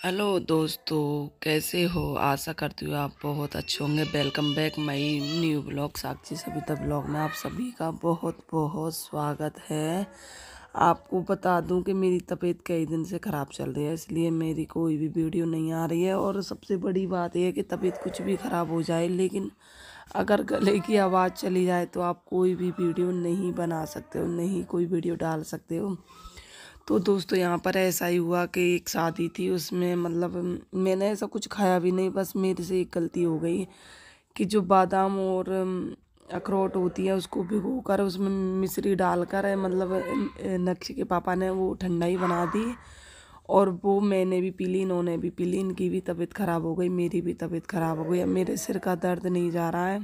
Hello दोस्तों, कैसे हो? आशा करती हूँ आप बहुत अच्छे होंगे। Welcome back my new blog Sakshi Savita blog में आप सभी का बहुत बहुत स्वागत है। आपको बता दूं कि मेरी तबीयत कई दिन से ख़राब चल रही है, इसलिए मेरी कोई भी वीडियो नहीं आ रही है। और सबसे बड़ी बात यह है कि तबीयत कुछ भी ख़राब हो जाए, लेकिन अगर गले की आवाज़ चली जाए तो आप कोई भी वीडियो नहीं बना सकते हो, नहीं कोई वीडियो डाल सकते हो। तो दोस्तों यहाँ पर ऐसा ही हुआ कि एक शादी थी, उसमें मतलब मैंने ऐसा कुछ खाया भी नहीं, बस मेरे से एक गलती हो गई कि जो बादाम और अखरोट होती है उसको भिगो कर उसमें मिश्री डालकर मतलब नक्शी के पापा ने वो ठंडाई बना दी और वो मैंने भी पी ली, इन्होंने भी पी ली। इनकी भी तबीयत ख़राब हो गई, मेरी भी तबीयत ख़राब हो गई। अब मेरे सिर का दर्द नहीं जा रहा है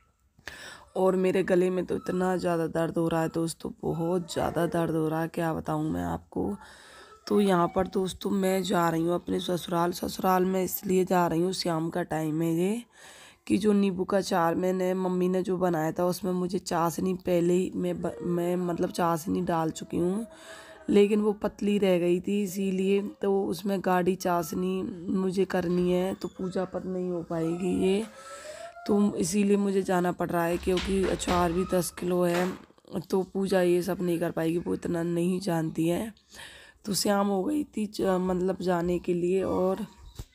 और मेरे गले में तो इतना ज़्यादा दर्द हो रहा है दोस्तों, बहुत ज़्यादा दर्द हो रहा है, क्या बताऊँ मैं आपको। तो यहाँ पर दोस्तों मैं जा रही हूँ अपने ससुराल में, इसलिए जा रही हूँ, शाम का टाइम है ये, कि जो नींबू का चार मैंने मम्मी ने जो बनाया था उसमें मुझे चाशनी पहले ही मैं मतलब चाशनी डाल चुकी हूँ, लेकिन वो पतली रह गई थी, इसीलिए तो उसमें गाढ़ी चाशनी मुझे करनी है, तो पूजा पर नहीं हो पाएगी ये, तो इसीलिए मुझे जाना पड़ रहा है, क्योंकि अचार भी 10 किलो है, तो पूजा ये सब नहीं कर पाएगी, वो इतना नहीं जानती है। तो शाम हो गई थी मतलब जाने के लिए, और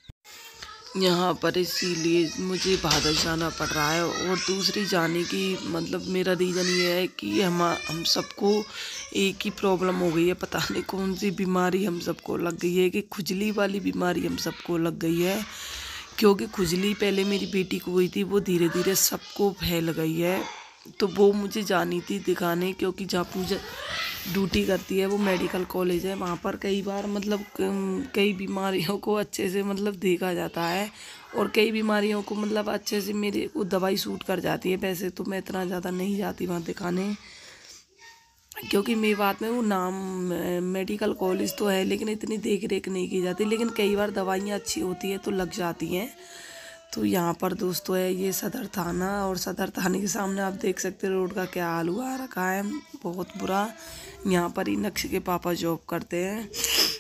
यहाँ पर इसीलिए मुझे भादर जाना पड़ रहा है। और दूसरी जाने की मतलब मेरा रीज़न ये है कि हम सबको एक ही प्रॉब्लम हो गई है, पता नहीं कौन सी बीमारी हम सबको लग गई है, कि खुजली वाली बीमारी हम सबको लग गई है। क्योंकि खुजली पहले मेरी बेटी को हुई थी, वो धीरे धीरे सबको फैल गई है, तो वो मुझे जानी थी दिखाने, क्योंकि जहाँ पूजा ड्यूटी करती है वो मेडिकल कॉलेज है, वहाँ पर कई बार मतलब कई बीमारियों को अच्छे से मतलब देखा जाता है, और कई बीमारियों को मतलब अच्छे से मेरे को दवाई सूट कर जाती है। वैसे तो मैं इतना ज़्यादा नहीं जाती वहाँ दिखाने, क्योंकि मेरी बात में वो नाम मेडिकल कॉलेज तो है, लेकिन इतनी देख रेख नहीं की जाती, लेकिन कई बार दवाइयाँ अच्छी होती है तो लग जाती हैं। तो यहाँ पर दोस्तों है ये सदर थाना, और सदर थाने के सामने आप देख सकते हो रोड का क्या हाल हुआ रखा है, बहुत बुरा। यहाँ पर ही नक्श के पापा जॉब करते हैं,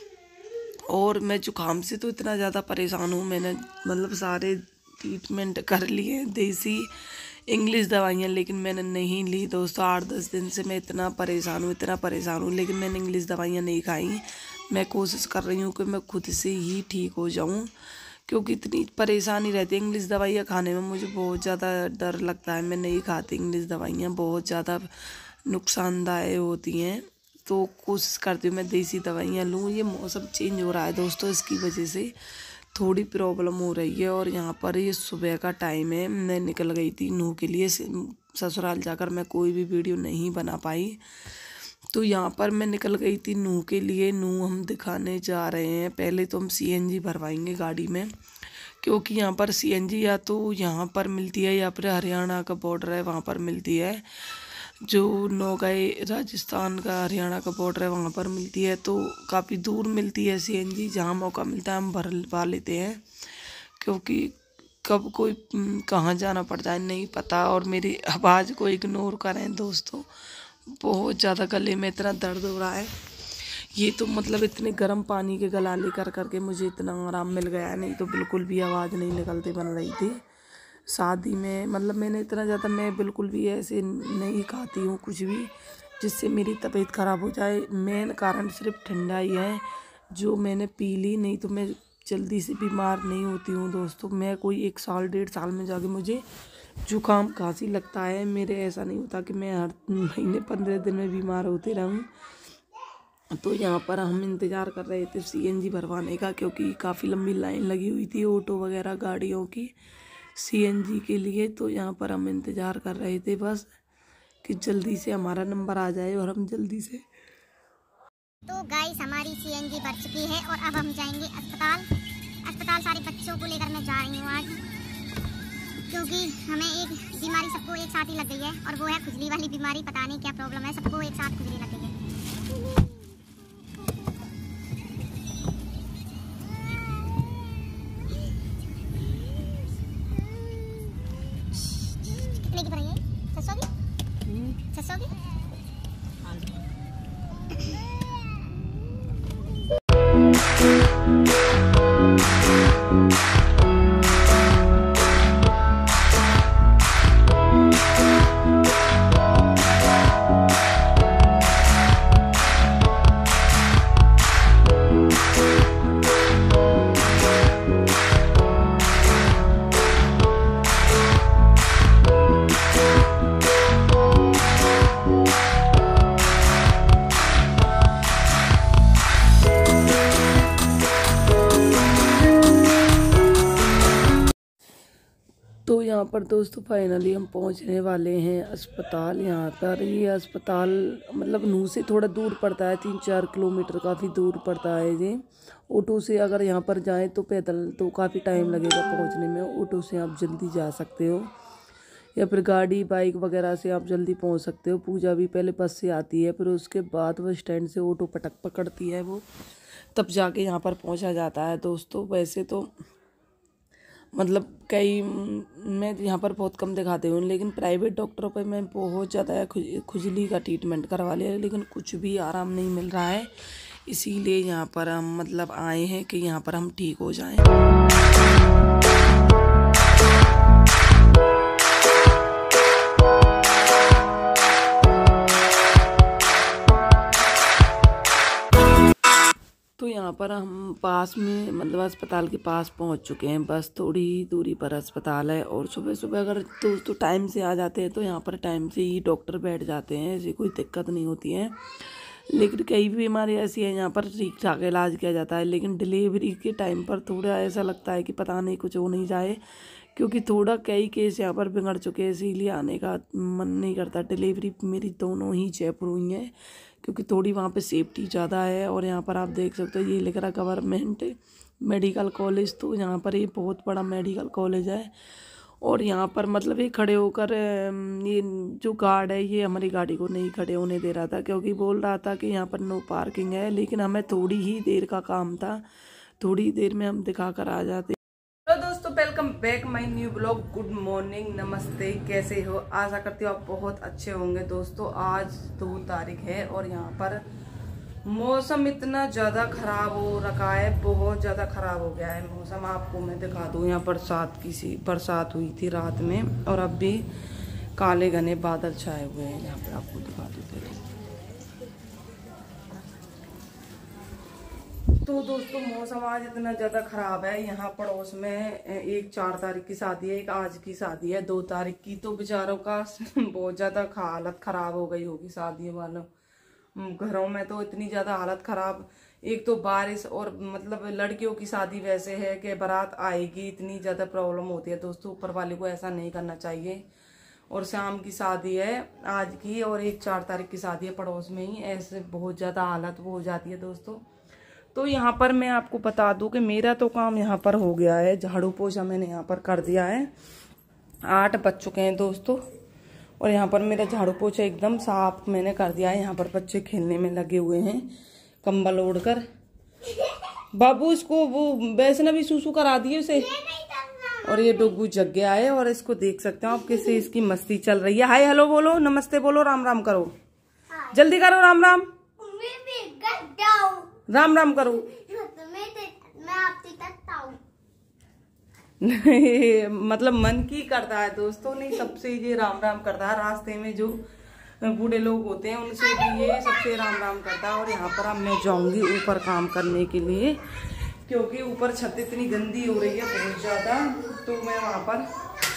और मैं जुकाम से तो इतना ज़्यादा परेशान हूँ, मैंने मतलब सारे ट्रीटमेंट कर लिए देसी इंग्लिश दवाइयाँ, लेकिन मैंने नहीं ली दोस्तों। 8-10 दिन से मैं इतना परेशान हूँ, लेकिन मैंने इंग्लिश दवाइयाँ नहीं खाई। मैं कोशिश कर रही हूँ कि मैं खुद से ही ठीक हो जाऊँ, क्योंकि इतनी परेशानी रहती है इंग्लिश दवाइयाँ खाने में, मुझे बहुत ज़्यादा डर लगता है, मैं नहीं खाती इंग्लिश दवाइयाँ, बहुत ज़्यादा नुकसानदायक होती हैं। तो कोशिश करती हूँ मैं देसी दवाइयाँ लूँ। ये मौसम चेंज हो रहा है दोस्तों, इसकी वजह से थोड़ी प्रॉब्लम हो रही है। और यहाँ पर ये सुबह का टाइम है, मैं निकल गई थी नूह के लिए, ससुराल जाकर मैं कोई भी वीडियो नहीं बना पाई, तो यहाँ पर मैं निकल गई थी नूह के लिए। नूह हम दिखाने जा रहे हैं, पहले तो हम सीएनजी भरवाएंगे गाड़ी में, क्योंकि यहाँ पर सीएनजी या तो यहाँ पर मिलती है या फिर हरियाणा का बॉर्डर है वहाँ पर मिलती है, जो नौगाई राजस्थान का हरियाणा का बॉर्डर है वहाँ पर मिलती है, तो काफ़ी दूर मिलती है सीएनजी। जहाँ मौका मिलता है हम भरवा लेते हैं, क्योंकि कब कोई कहाँ जाना पड़ता है नहीं पता। और मेरी आवाज़ को इग्नोर करें दोस्तों, बहुत ज़्यादा गले में इतना दर्द हो रहा है, ये तो मतलब इतने गर्म पानी के गलाले कर करके मुझे इतना आराम मिल गया है, नहीं तो बिल्कुल भी आवाज़ नहीं निकलती बन रही थी। शादी में मतलब मैंने इतना ज़्यादा, मैं बिल्कुल भी ऐसे नहीं खाती हूँ कुछ भी जिससे मेरी तबीयत ख़राब हो जाए। मेन कारण सिर्फ ठंडा ही है जो मैंने पी ली, नहीं तो मैं जल्दी से बीमार नहीं होती हूँ दोस्तों। मैं कोई 1 साल 1.5 साल में जाके मुझे जुकाम खांसी लगता है, मेरे ऐसा नहीं होता कि मैं हर महीने 15 दिन में बीमार होते रहूँ। तो यहाँ पर हम इंतज़ार कर रहे थे सीएनजी भरवाने का, क्योंकि काफ़ी लंबी लाइन लगी हुई थी ऑटो वगैरह गाड़ियों की सीएनजी के लिए। तो यहाँ पर हम इंतज़ार कर रहे थे बस कि जल्दी से हमारा नंबर आ जाए और हम जल्दी से। तो गाइस हमारी सीएनजी भर चुकी है और अब हम जाएंगे अस्पताल सारे बच्चों को लेकर मैं जा रही हूँ आज, क्योंकि हमें एक बीमारी सबको एक साथ ही लग गई है, और वो है खुजली वाली बीमारी। पता नहीं क्या प्रॉब्लम है, सबको एक साथ खुजली लग गई है। कितने की पड़ी है? 600 की? तो यहाँ पर दोस्तों फाइनली हम पहुँचने वाले हैं अस्पताल। यहाँ पर ये अस्पताल मतलब नूह से थोड़ा दूर पड़ता है, 3-4 किलोमीटर काफ़ी दूर पड़ता है ये। ऑटो से अगर यहाँ पर जाएं तो पैदल तो काफ़ी टाइम लगेगा पहुँचने में, ऑटो से आप जल्दी जा सकते हो या फिर गाड़ी बाइक वगैरह से आप जल्दी पहुँच सकते हो। पूजा भी पहले बस से आती है, फिर उसके बाद वो स्टैंड से ऑटो पकड़ती है वो, तब जाके यहाँ पर पहुँचा जाता है दोस्तों। वैसे तो मतलब कई मैं यहाँ पर बहुत कम दिखाते हूँ, लेकिन प्राइवेट डॉक्टरों पे मैं बहुत ज़्यादा खुजली का ट्रीटमेंट करवा लिया, लेकिन कुछ भी आराम नहीं मिल रहा है। इसीलिए यहाँ पर हम मतलब आए हैं कि यहाँ पर हम ठीक हो जाएं। तो यहाँ पर हम पास में मतलब अस्पताल के पास पहुँच चुके हैं, बस थोड़ी ही दूरी पर अस्पताल है। और सुबह सुबह अगर तो टाइम से आ जाते हैं तो यहाँ पर टाइम से ही डॉक्टर बैठ जाते हैं, ऐसी कोई दिक्कत नहीं होती है। लेकिन कई बीमारी ऐसी है यहाँ पर ठीक ठाक इलाज किया जाता है, लेकिन डिलीवरी के टाइम पर थोड़ा ऐसा लगता है कि पता नहीं कुछ हो नहीं जाए, क्योंकि थोड़ा कई केस यहाँ पर बिगड़ चुके हैं, इसीलिए आने का मन नहीं करता। डिलीवरी मेरी दोनों ही जयपुर हुई हैं, क्योंकि थोड़ी वहाँ पे सेफ्टी ज़्यादा है। और यहाँ पर आप देख सकते हो ये लिख रहा गवर्नमेंट मेडिकल कॉलेज, तो यहाँ पर ये बहुत बड़ा मेडिकल कॉलेज है। और यहाँ पर मतलब ये खड़े होकर ये जो गार्ड है ये हमारी गाड़ी को नहीं खड़े होने दे रहा था, क्योंकि बोल रहा था कि यहाँ पर नो पार्किंग है, लेकिन हमें थोड़ी ही देर का काम था, थोड़ी देर में हम दिखा कर आ जाते। तो दोस्तों welcome back my new blog. Good morning, नमस्ते, कैसे हो? आशा करती हूँ आप बहुत अच्छे होंगे। दोस्तों आज 2 तारीख है और यहाँ पर मौसम इतना ज़्यादा ख़राब हो रखा है, बहुत ज़्यादा ख़राब हो गया है मौसम। आपको मैं दिखा दूँ, यहाँ बरसात हुई थी रात में और अब भी काले घने बादल छाए हुए हैं। यहाँ पर आपको दिखा दूँ। तो दोस्तों मौसम आज इतना ज़्यादा ख़राब है। यहाँ पड़ोस में एक 4 तारीख की शादी है, एक आज की शादी है 2 तारीख की। तो बेचारों का बहुत ज़्यादा हालत ख़राब हो गई होगी शादी वालों घरों में। तो इतनी ज़्यादा हालत ख़राब, एक तो बारिश और मतलब लड़कियों की शादी वैसे है कि बारात आएगी, इतनी ज़्यादा प्रॉब्लम होती है दोस्तों। ऊपर वाले को ऐसा नहीं करना चाहिए। और शाम की शादी है आज की, और एक 4 तारीख की शादी है पड़ोस में ही, ऐसे बहुत ज़्यादा हालत वो हो जाती है दोस्तों। तो यहाँ पर मैं आपको बता दूं कि मेरा तो काम यहाँ पर हो गया है, झाड़ू पोछा मैंने यहाँ पर कर दिया है। 8 बज चुके हैं दोस्तों, और यहाँ पर मेरा झाड़ू पोछा एकदम साफ मैंने कर दिया है। यहाँ पर बच्चे खेलने में लगे हुए हैं कंबल ओढ़कर। बाबू इसको वो वैष्णवी सूसू करा दिए उसे, और ये डोगू जग गया है। और इसको देख सकते हो आप कैसे इसकी मस्ती चल रही है। हाय हेलो बोलो, नमस्ते बोलो, राम राम करो, जल्दी करो, राम राम राम राम करो। मैं आपसे तकता हूँ। मतलब मन की करता है दोस्तों, नहीं सबसे ये राम राम करता है। रास्ते में जो बूढ़े लोग होते हैं उनसे भी ये सबसे राम राम करता है। और यहाँ पर अब मैं जाऊंगी ऊपर काम करने के लिए, क्योंकि ऊपर छत इतनी गंदी हो रही है बहुत ज़्यादा। तो मैं वहाँ पर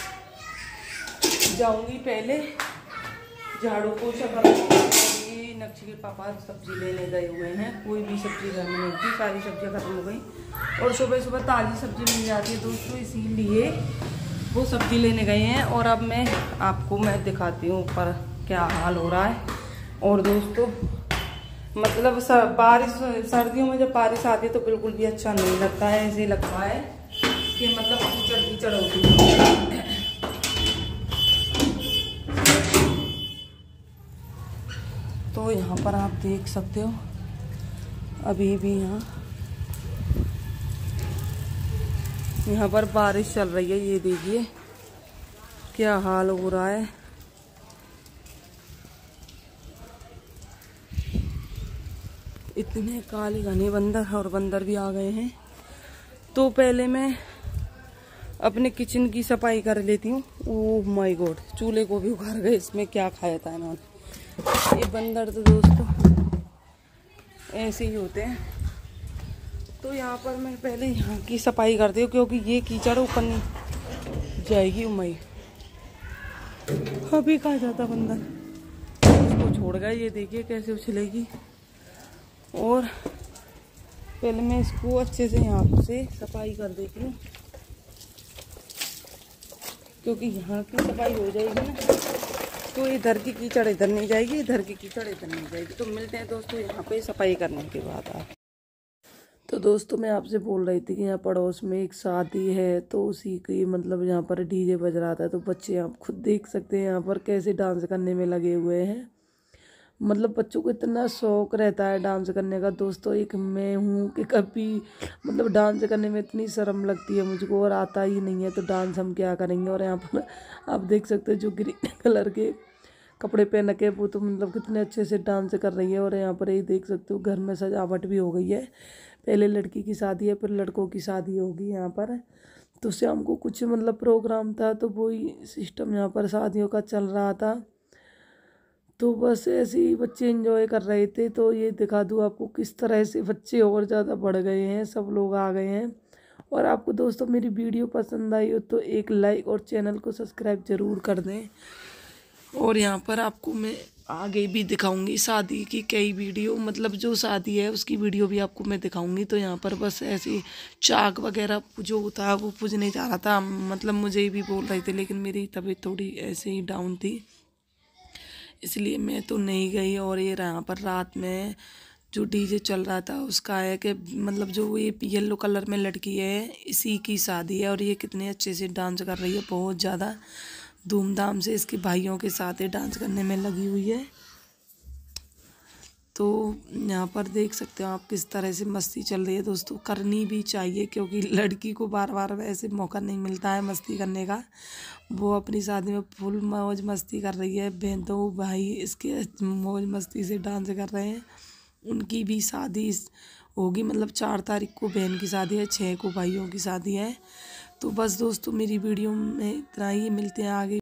जाऊंगी, पहले झाड़ू पोछा करूँगी। नक्शी के पापा सब्जी लेने गए हुए हैं, कोई भी सब्जी घर में नहीं थी, सारी सब्जियां खत्म हो गई। और सुबह सुबह ताज़ी सब्जी मिल जाती है दोस्तों, इसीलिए वो सब्जी लेने गए हैं। और अब मैं आपको दिखाती हूँ ऊपर क्या हाल हो रहा है। और दोस्तों मतलब बारिश, सर्दियों में जब बारिश आती है तो बिल्कुल भी अच्छा नहीं लगता है, ऐसे लगता है कि मतलब कीचड़ होती है। तो यहाँ पर आप देख सकते हो अभी भी यहाँ पर बारिश चल रही है। ये देखिए क्या हाल हो रहा है। इतने काले घने बंदर, और बंदर भी आ गए हैं। तो पहले मैं अपने किचन की सफाई कर लेती हूँ। ओह माय गॉड, चूल्हे को भी उखाड़ गए, इसमें क्या खाया था इन्होंने। ये बंदर तो दोस्तों ऐसे ही होते हैं। तो यहाँ पर मैं पहले यहाँ की सफाई करती हूँ, क्योंकि ये कीचड़ ऊपर नहीं जाएगी। उमई अभी कहाँ जाता बंदर, उसको छोड़ गया। ये देखिए कैसे उछलेगी। और पहले मैं इसको अच्छे से यहाँ से सफाई कर देती हूँ। क्योंकि यहाँ की सफाई हो जाएगी ना तो इधर की कीचड़ इधर नहीं जाएगी, इधर की कीचड़ इधर नहीं जाएगी। तो मिलते हैं दोस्तों यहाँ पे सफाई करने के बाद आप। तो दोस्तों मैं आपसे बोल रही थी कि यहाँ पड़ोस में एक शादी है, तो उसी की मतलब यहाँ पर डीजे बज रहा था। तो बच्चे आप खुद देख सकते हैं यहाँ पर कैसे डांस करने में लगे हुए हैं। मतलब बच्चों को इतना शौक रहता है डांस करने का दोस्तों। एक मैं हूँ कि कभी मतलब डांस करने में इतनी शर्म लगती है मुझको और आता ही नहीं है, तो डांस हम क्या करेंगे। और यहाँ पर आप देख सकते हो जो ग्रीन कलर के कपड़े पहन के वो तो मतलब कितने अच्छे से डांस कर रही है। और यहाँ पर ये देख सकते हो घर में सजावट भी हो गई है। पहले लड़की की शादी है, फिर लड़कों की शादी होगी यहाँ पर। तो शाम को कुछ मतलब प्रोग्राम था, तो वही सिस्टम यहाँ पर शादियों का चल रहा था। तो बस ऐसे ही बच्चे एंजॉय कर रहे थे। तो ये दिखा दूँ आपको किस तरह से बच्चे और ज़्यादा बढ़ गए हैं, सब लोग आ गए हैं। और आपको दोस्तों मेरी वीडियो पसंद आई हो तो एक लाइक और चैनल को सब्सक्राइब ज़रूर कर दें। और यहाँ पर आपको मैं आगे भी दिखाऊंगी शादी की कई वीडियो, मतलब जो शादी है उसकी वीडियो भी आपको मैं दिखाऊंगी। तो यहाँ पर बस ऐसी चाक वगैरह जो होता है वो पूजने जा रहा था, मतलब मुझे भी बोल रहे थे, लेकिन मेरी तबीयत थोड़ी ऐसे ही डाउन थी इसलिए मैं तो नहीं गई। और ये यहाँ पर रात में जो डीजे चल रहा था उसका है कि मतलब जो ये येलो कलर में लड़की है इसी की शादी है। और ये कितने अच्छे से डांस कर रही है, बहुत ज़्यादा धूमधाम से इसके भाइयों के साथ ही डांस करने में लगी हुई है। तो यहाँ पर देख सकते हो आप किस तरह से मस्ती चल रही है दोस्तों। करनी भी चाहिए क्योंकि लड़की को बार बार वैसे मौका नहीं मिलता है मस्ती करने का। वो अपनी शादी में फुल मौज मस्ती कर रही है। बहन दो भाई इसके मौज मस्ती से डांस कर रहे हैं। उनकी भी शादी होगी, मतलब 4 तारीख को बहन की शादी है, 6 को भाइयों की शादी है। तो बस दोस्तों मेरी वीडियो में इतना ही, मिलते हैं आगे।